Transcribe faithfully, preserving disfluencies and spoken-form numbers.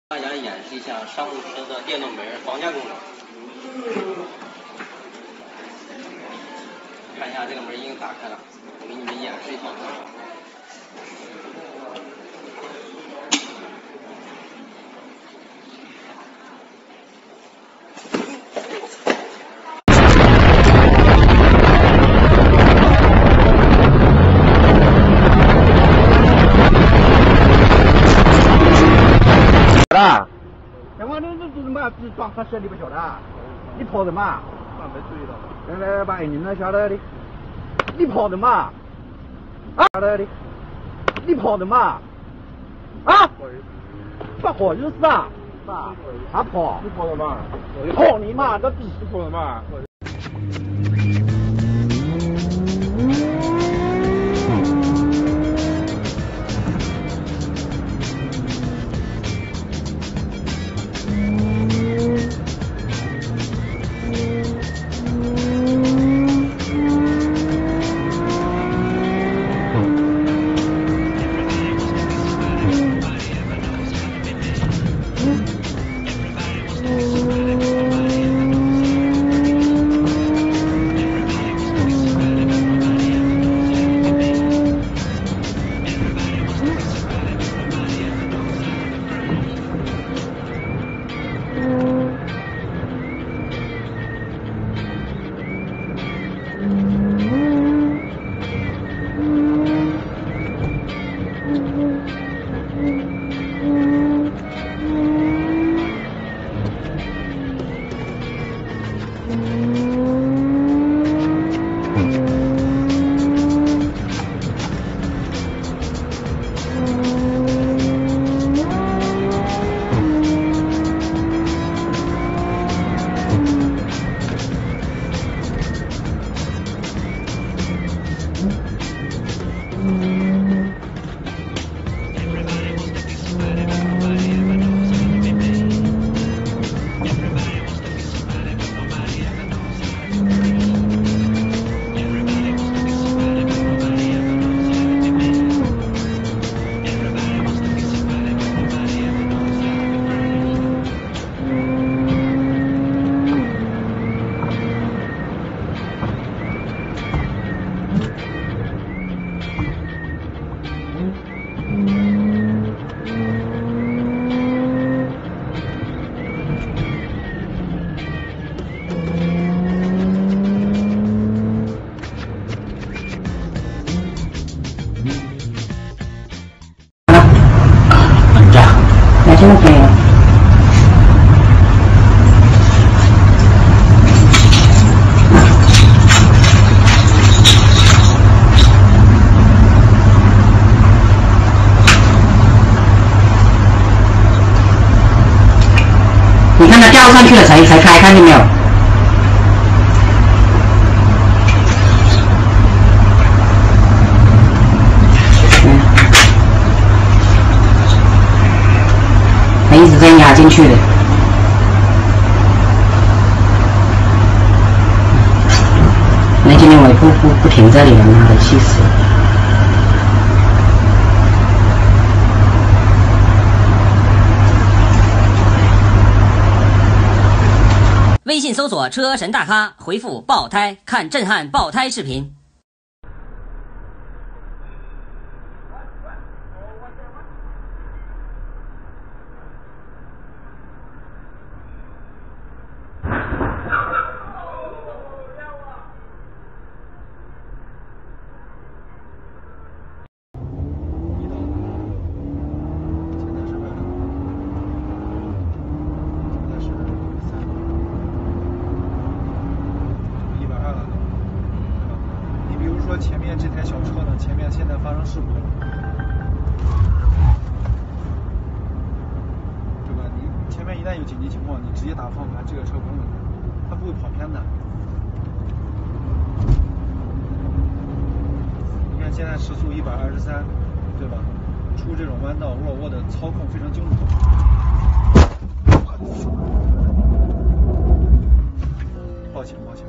大家演示一下商务车的电动门防夹功能。看一下这个门已经打开了，我给你们演示一下。 哎，我这这这嘛装合适，你不晓得？你跑什么？ 那没注意到。 来来，把你能晓得的。你跑什么？啊？晓得的。你跑什么？啊？不好意思啊。 爸， 他跑。 你跑什么？ 跑你妈个逼！ 你跑什么？ 真的可以了。你看它吊上去了才才开，看见没有？它一直在压进去的。那今天我也不不不停这里了，妈的，气死了！ 微信搜索“车神大咖”，回复“爆胎”看震撼爆胎视频。 说前面这台小车呢，前面现在发生事故了，对吧？你前面一旦有紧急情况，你直接打方向盘，这个车不用动，它不会跑偏的。你看现在时速一百二十三，对吧？出这种弯道，沃尔沃的操控非常精准。抱歉，抱歉。